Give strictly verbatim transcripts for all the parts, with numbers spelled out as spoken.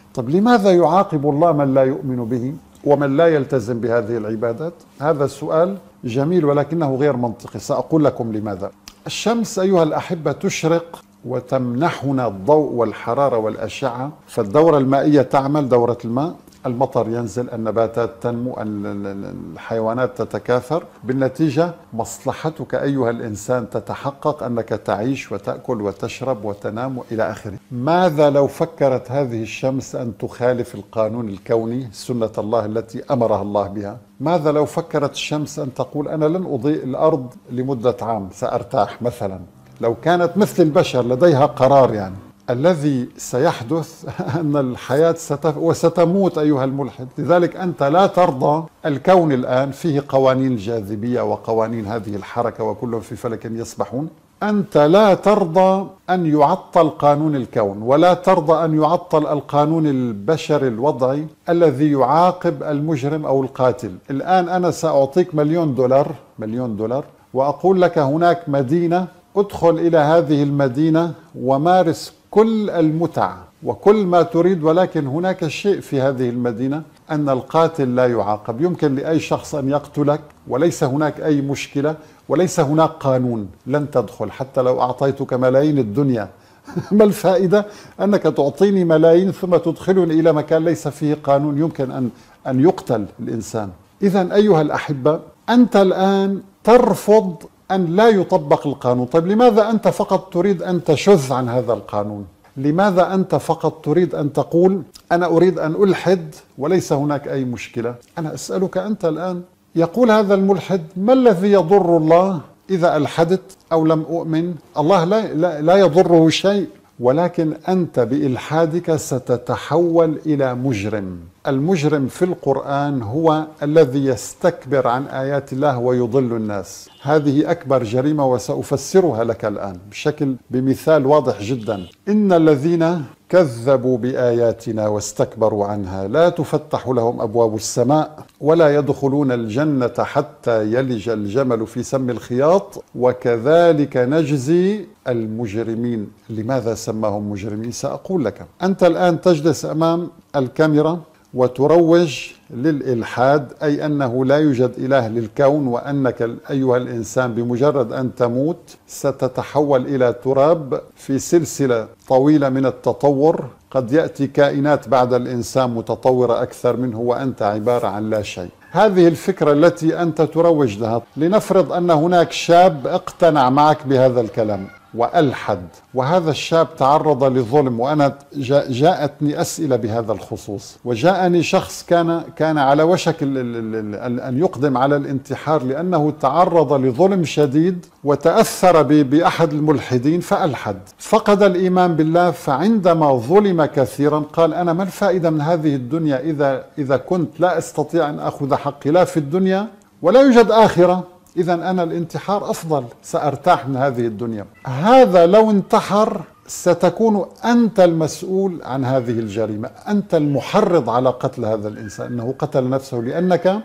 طب لماذا يعاقب الله من لا يؤمن به ومن لا يلتزم بهذه العبادات؟ هذا السؤال جميل ولكنه غير منطقي، سأقول لكم لماذا. الشمس أيها الأحبة تشرق وتمنحنا الضوء والحرارة والأشعة، فالدورة المائية تعمل دورة الماء، المطر ينزل، النباتات تنمو، الحيوانات تتكاثر، بالنتيجة مصلحتك أيها الإنسان تتحقق، أنك تعيش وتأكل وتشرب وتنام إلى آخره. ماذا لو فكرت هذه الشمس أن تخالف القانون الكوني، سنة الله التي أمرها الله بها؟ ماذا لو فكرت الشمس أن تقول أنا لن أضيء الأرض لمدة عام، سأرتاح مثلا؟ لو كانت مثل البشر لديها قرار، يعني الذي سيحدث أن الحياة ستف... وستموت أيها الملحد. لذلك أنت لا ترضى. الكون الآن فيه قوانين الجاذبية وقوانين هذه الحركة وكلهم في فلك يسبحون. أنت لا ترضى أن يعطل قانون الكون، ولا ترضى أن يعطل القانون البشري الوضعي الذي يعاقب المجرم أو القاتل. الآن أنا سأعطيك مليون دولار مليون دولار وأقول لك هناك مدينة، ادخل إلى هذه المدينة ومارس كل المتع وكل ما تريد، ولكن هناك شيء في هذه المدينة، أن القاتل لا يعاقب. يمكن لأي شخص أن يقتلك وليس هناك أي مشكلة وليس هناك قانون. لن تدخل حتى لو أعطيتك ملايين الدنيا. ما الفائدة أنك تعطيني ملايين ثم تدخلني إلى مكان ليس فيه قانون، يمكن أن أن يقتل الإنسان. إذن أيها الأحبة، أنت الآن ترفض أن لا يطبق القانون. طيب لماذا أنت فقط تريد أن تشذ عن هذا القانون؟ لماذا أنت فقط تريد أن تقول أنا أريد أن ألحد وليس هناك أي مشكلة؟ أنا أسألك أنت الآن، يقول هذا الملحد ما الذي يضر الله إذا ألحدت أو لم أؤمن؟ الله لا, لا, لا يضره شيء، ولكن أنت بإلحادك ستتحول إلى مجرم. المجرم في القرآن هو الذي يستكبر عن آيات الله ويضل الناس. هذه أكبر جريمة وسأفسرها لك الآن بشكل بمثال واضح جدا. إن الذين كذبوا بآياتنا واستكبروا عنها لا تفتح لهم أبواب السماء ولا يدخلون الجنة حتى يلج الجمل في سم الخياط وكذلك نجزي المجرمين. لماذا سماهم مجرمين؟ سأقول لك. أنت الآن تجلس أمام الكاميرا وتروج للإلحاد، أي أنه لا يوجد إله للكون، وأنك أيها الإنسان بمجرد أن تموت ستتحول إلى تراب في سلسلة طويلة من التطور. قد يأتي كائنات بعد الإنسان متطورة أكثر منه وأنت عبارة عن لا شيء. هذه الفكرة التي أنت تروج لها. لنفرض أن هناك شاب اقتنع معك بهذا الكلام وألحد، وهذا الشاب تعرض لظلم، وأنا جاءتني أسئلة بهذه الخصوص، وجاءني شخص كان كان على وشك أن يقدم على الانتحار لأنه تعرض لظلم شديد وتأثر بأحد الملحدين فألحد، فقد الإيمان بالله. فعندما ظلم كثيرا قال أنا ما الفائدة من هذه الدنيا إذا إذا كنت لا أستطيع أن أخذ حقي لا في الدنيا ولا يوجد آخرة، إذا أنا الانتحار أفضل، سأرتاح من هذه الدنيا. هذا لو انتحر ستكون أنت المسؤول عن هذه الجريمة، أنت المحرض على قتل هذا الإنسان، أنه قتل نفسه لأنك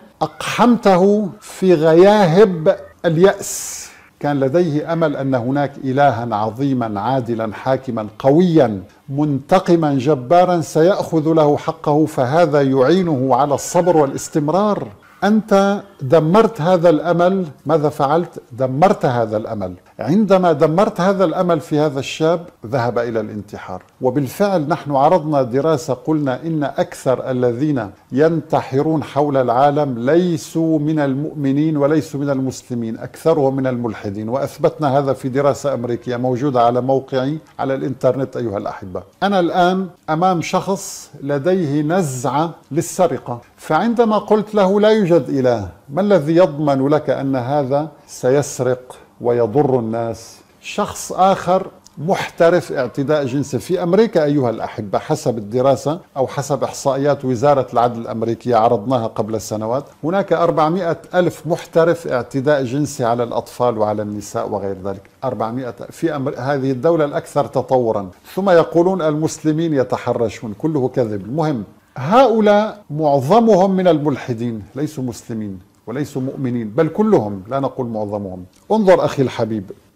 أقحمته في غياهب اليأس. كان لديه أمل أن هناك إلها عظيما عادلا حاكما قويا منتقما جبارا سيأخذ له حقه، فهذا يعينه على الصبر والاستمرار. أنت دمرت هذا الأمل. ماذا فعلت؟ دمرت هذا الأمل. عندما دمرت هذا الأمل في هذا الشاب ذهب إلى الانتحار. وبالفعل نحن عرضنا دراسة قلنا إن أكثر الذين ينتحرون حول العالم ليسوا من المؤمنين وليسوا من المسلمين، أكثرهم من الملحدين، وأثبتنا هذا في دراسة أمريكية موجودة على موقعي على الإنترنت أيها الأحبة. أنا الآن أمام شخص لديه نزعة للسرقة، فعندما قلت له لا يوجد إله، ما الذي يضمن لك أن هذا سيسرق ويضر الناس؟ شخص آخر محترف اعتداء جنسي في أمريكا أيها الأحبة، حسب الدراسة أو حسب إحصائيات وزارة العدل الأمريكية عرضناها قبل سنوات، هناك أربعمائة ألف محترف اعتداء جنسي على الأطفال وعلى النساء وغير ذلك. أربعمائة في أمر... هذه الدولة الأكثر تطورا. ثم يقولون المسلمين يتحرشون، كله كذب. المهم هؤلاء معظمهم من الملحدين، ليسوا مسلمين وليسوا مؤمنين، بل كلهم، لا نقول معظمهم. انظر أخي الحبيب،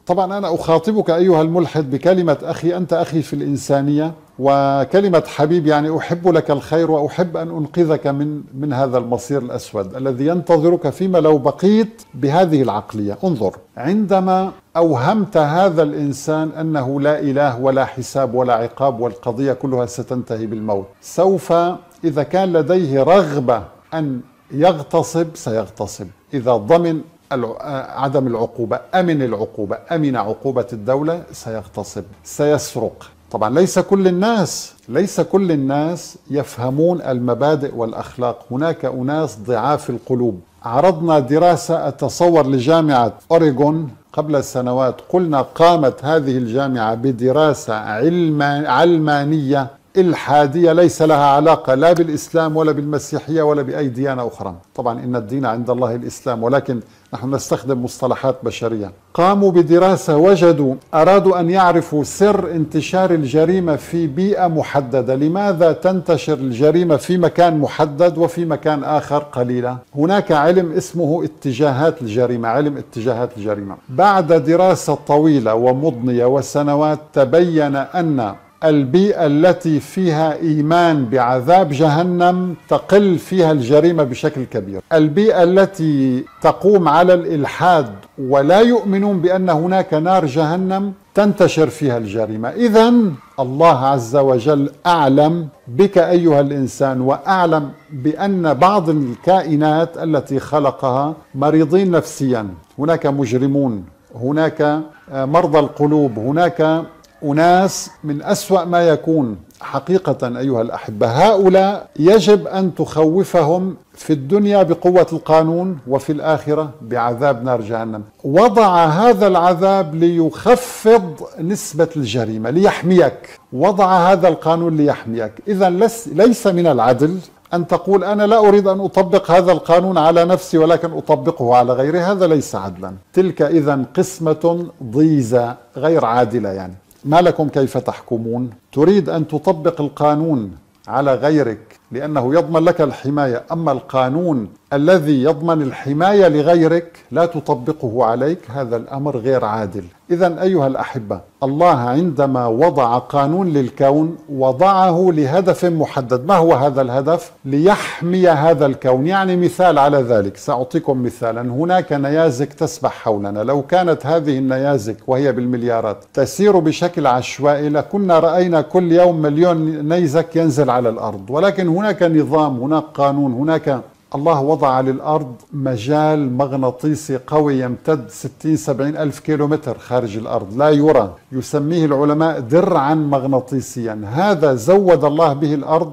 طبعا أنا أخاطبك أيها الملحد بكلمة أخي، أنت أخي في الإنسانية، وكلمة حبيب يعني أحب لك الخير وأحب أن أنقذك من من هذا المصير الأسود الذي ينتظرك فيما لو بقيت بهذه العقلية. انظر، عندما أوهمت هذا الإنسان أنه لا إله ولا حساب ولا عقاب والقضية كلها ستنتهي بالموت، سوف إذا كان لديه رغبة أن يغتصب سيغتصب، إذا ضمن عدم العقوبة، أمن العقوبة، أمن عقوبة الدولة، سيغتصب، سيسرق. طبعا ليس كل الناس ليس كل الناس يفهمون المبادئ والأخلاق، هناك أناس ضعاف القلوب. عرضنا دراسة أتصور لجامعة أوريغون قبل سنوات، قلنا قامت هذه الجامعة بدراسة علمانية الحادية ليس لها علاقة لا بالإسلام ولا بالمسيحية ولا بأي ديانة أخرى. طبعا إن الدين عند الله الإسلام، ولكن نحن نستخدم مصطلحات بشرية. قاموا بدراسة، وجدوا أرادوا أن يعرفوا سر انتشار الجريمة في بيئة محددة. لماذا تنتشر الجريمة في مكان محدد وفي مكان آخر قليلة؟ هناك علم اسمه اتجاهات الجريمة، علم اتجاهات الجريمة. بعد دراسة طويلة ومضنية وسنوات تبين أن البيئة التي فيها إيمان بعذاب جهنم تقل فيها الجريمة بشكل كبير. البيئة التي تقوم على الإلحاد ولا يؤمنون بأن هناك نار جهنم تنتشر فيها الجريمة. إذن الله عز وجل أعلم بك أيها الإنسان، وأعلم بأن بعض الكائنات التي خلقها مريضين نفسيا، هناك مجرمون، هناك مرضى القلوب، هناك أناس من أسوأ ما يكون. حقيقة أيها الأحبة، هؤلاء يجب أن تخوفهم في الدنيا بقوة القانون، وفي الآخرة بعذاب نار جهنم. وضع هذا العذاب ليخفض نسبة الجريمة، ليحميك. وضع هذا القانون ليحميك. إذا ليس من العدل أن تقول أنا لا أريد أن أطبق هذا القانون على نفسي ولكن أطبقه على غيري، هذا ليس عدلا. تلك إذا قسمة ضيزة غير عادلة. يعني ما لكم كيف تحكمون؟ تريد أن تطبق القانون على غيرك لأنه يضمن لك الحماية، أما القانون الذي يضمن الحماية لغيرك لا تطبقه عليك، هذا الأمر غير عادل. إذن أيها الأحبة، الله عندما وضع قانون للكون وضعه لهدف محدد. ما هو هذا الهدف؟ ليحمي هذا الكون. يعني مثال على ذلك، سأعطيكم مثالا. هناك نيازك تسبح حولنا، لو كانت هذه النيازك وهي بالمليارات تسير بشكل عشوائي لكنا رأينا كل يوم مليون نيزك ينزل على الأرض. ولكن هناك نظام، هناك قانون، هناك الله وضع للأرض مجال مغناطيسي قوي يمتد ستين سبعين ألف كيلومتر خارج الأرض، لا يرى، يسميه العلماء درعا مغناطيسيا. هذا زود الله به الأرض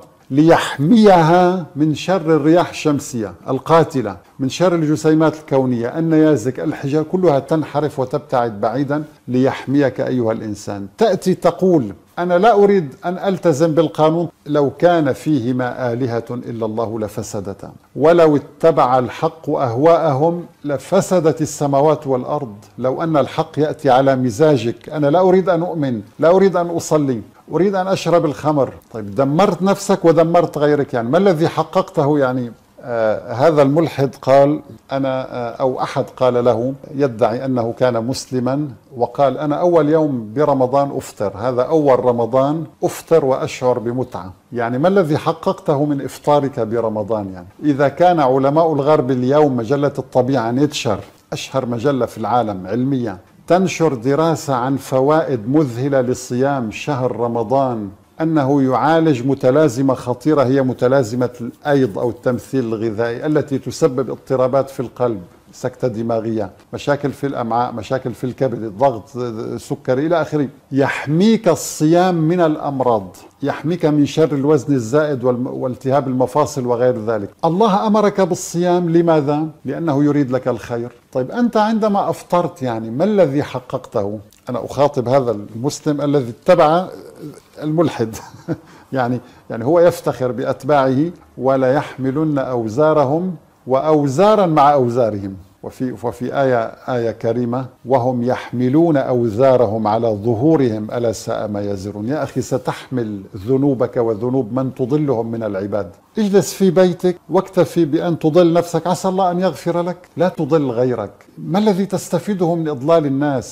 ليحميها من شر الرياح الشمسية القاتلة، من شر الجسيمات الكونية، النيازك، الحجار، كلها تنحرف وتبتعد بعيدا ليحميك أيها الإنسان. تأتي تقول أنا لا أريد أن ألتزم بالقانون، لو كان فيهما آلهة إلا الله لفسدتا، ولو اتبع الحق أهواءهم لفسدت السماوات والأرض. لو أن الحق يأتي على مزاجك، أنا لا أريد أن أؤمن، لا أريد أن أصلي، أريد أن أشرب الخمر، طيب دمرت نفسك ودمرت غيرك. يعني ما الذي حققته؟ يعني آه هذا الملحد قال أنا آه أو أحد قال له يدعي أنه كان مسلما، وقال أنا أول يوم برمضان أفطر، هذا أول رمضان أفطر وأشعر بمتعة. يعني ما الذي حققته من إفطارك برمضان؟ يعني إذا كان علماء الغرب اليوم، مجلة الطبيعة نيتشر أشهر مجلة في العالم علميا، تنشر دراسة عن فوائد مذهلة لصيام شهر رمضان، أنه يعالج متلازمة خطيرة هي متلازمة الأيض أو التمثيل الغذائي التي تسبب اضطرابات في القلب، سكتة دماغية، مشاكل في الأمعاء، مشاكل في الكبد، الضغط، سكري إلى آخره. يحميك الصيام من الأمراض، يحميك من شر الوزن الزائد والتهاب المفاصل وغير ذلك. الله أمرك بالصيام، لماذا؟ لأنه يريد لك الخير. طيب أنت عندما أفطرت يعني ما الذي حققته؟ أنا أخاطب هذا المسلم الذي اتبع الملحد يعني يعني هو يفتخر بأتباعه ولا يحملن أوزارهم وأوزارا مع أوزارهم. وفي وفي آية آية كريمة وهم يحملون أوزارهم على ظهورهم ألا ساء ما يزرون. يا أخي ستحمل ذنوبك وذنوب من تضلهم من العباد. اجلس في بيتك واكتفي بأن تضل نفسك، عسى الله أن يغفر لك، لا تضل غيرك. ما الذي تستفيده من إضلال الناس؟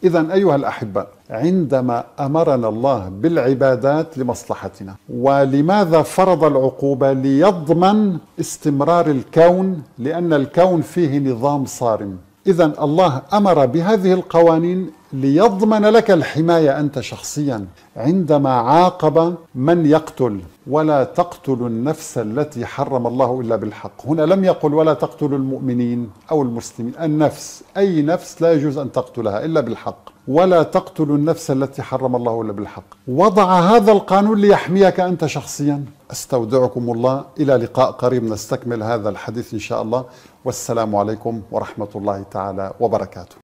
إذن أيها الأحبة، عندما أمرنا الله بالعبادات لمصلحتنا، ولماذا فرض العقوبة؟ ليضمن استمرار الكون، لأن الكون فيه نظام صارم. إذن الله أمر بهذه القوانين ليضمن لك الحماية أنت شخصيا. عندما عاقب من يقتل: ولا تقتلوا النفس التي حرم الله إلا بالحق. هنا لم يقل ولا تقتلوا المؤمنين أو المسلمين، النفس، أي نفس لا يجوز أن تقتلها إلا بالحق. ولا تقتلوا النفس التي حرم الله إلا بالحق. وضع هذا القانون ليحميك أنت شخصيا. أستودعكم الله، إلى لقاء قريب نستكمل هذا الحديث إن شاء الله، والسلام عليكم ورحمة الله تعالى وبركاته.